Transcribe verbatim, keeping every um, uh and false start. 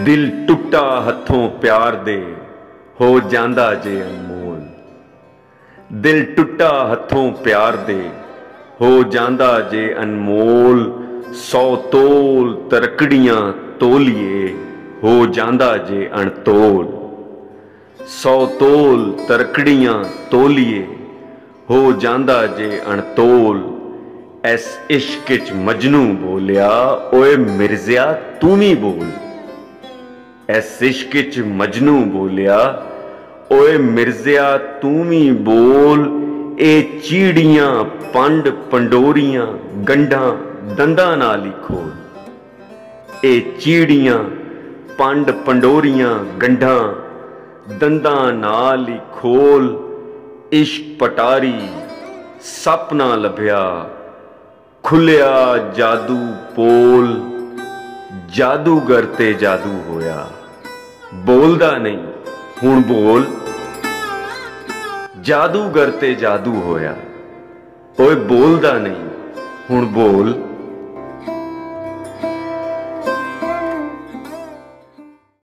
दिल टुटा हथों प्यार दे हो जांदा जे अनमोल। दिल टुटा हथों प्यार दे हो जांदा जे अनमोल। सौ तोल तरकड़ियां तोलिए हो जांदा जे अणतोल। सौ तोल तरकड़ियां तोलिए हो जांदा जे अणतोल। ऐस इश्क च मजनू बोलिया ओए मिर्जिया तू भी बोल। ऐस इश्क च मजनू बोलिया ओए मिर्जिया तू भी बोल। ए चीड़ियां पंड पंडोरियां गंढा दंदा नाल ही खोल। ए चीड़ियां पंड पंडोरियां गंढा दंदा नाल ही खोल। इश्क पटारी सपना लभ्या खुलिया जादू पोल। जादूगर ते जादू होया बोलदा नहीं हुण बोल। जादूगर ते जादू होया ओए बोलदा नहीं हुण बोल।